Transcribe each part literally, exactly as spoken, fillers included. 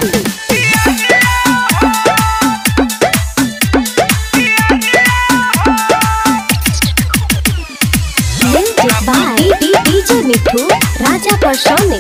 DJ Mithu Raja परसोनी।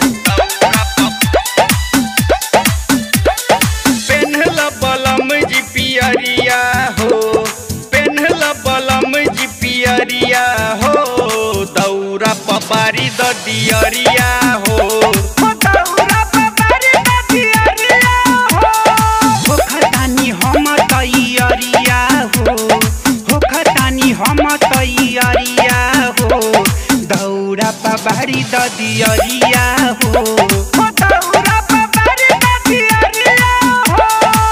पेन्हल बलम जी पियरिया हो, पेन्हल बलम जी पियरिया हो, दौरा पपारी द दियरिया हो, दौरा पपारी द दियरिया हो, हो खतानी हम तैयारिया हो, हो खतानी हम तैयारिया हो, दौरा पपारी द दियरिया हो, दौरा पपारी द दियरिया हो।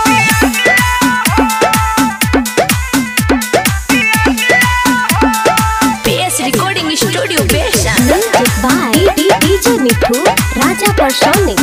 PS recording studio Bersa. Music by DJ Mithu Raja Parsoni.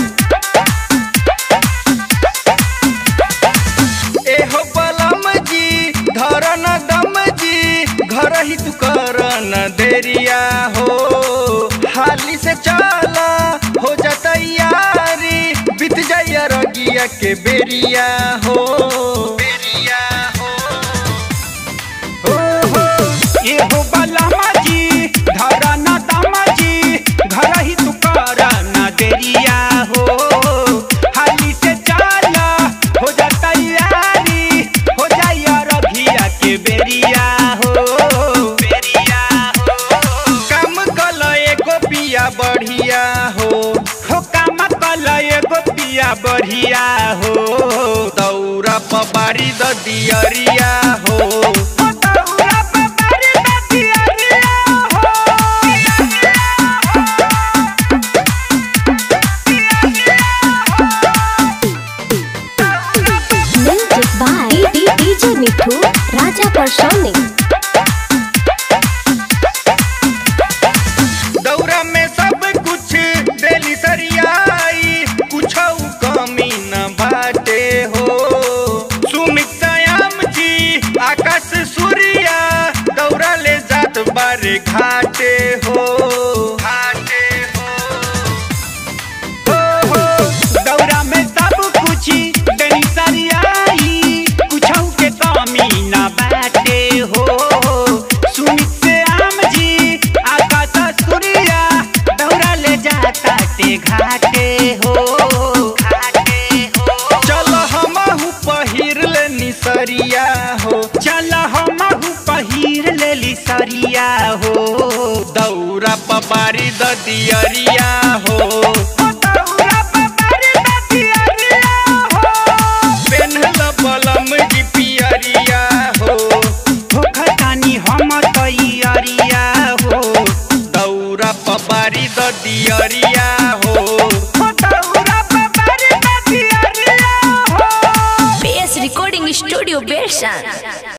एहो बलम जी धरन दम जी, घर ही तू करन देरिया हो, हाली से चला हो जा तैयारी, बीत जाइया रगिया के बेरिया हो, बेरिया हो, हो, हो। एहो बलम जी धरन दम जी, घर ही तू करन देरिया हो, हाली से चला हो जा तैयारी, हो जाइया रगिया के बेरिया हो, बेरिया हो। काम कल एगो पिया बढ़िया हो, हो काम कल एगो पिया बढ़िया हो, दौरा पपारी द दियरिया हो, दौरा पपारी द दियरिया हो। Music by DJ Mithu Raja Parsoni. दौरा में सब कुछ देली सरियाई, कुछ कमी न बाटे हो, सुमित श्याम जी आकाश सूर्या, दौरा ले जात बारे घाटे हो, घाटे हो, हो, हो। दौरा में सब कुछ देली सरियाई, कुछ के कमी न बाटे हो, सुमित श्याम जी आकाश सूर्या, दौरा ले जाता ते घाटे हो, घाटे हो। चल हमहु पहिर ले निसरिया हो, चल हमहु पहिर ले लिसरिया हो, दौरा पपारी द दियरिया हो, दौरा पपारी द दियरिया हो। पेन्हल बलम जी पियरिया हो, हो खतानी हम तैयारिया हो, दौरा पपारी द दियरिया हो, दौरा पपारी द दियरिया हो। PS recording studio बेरसा।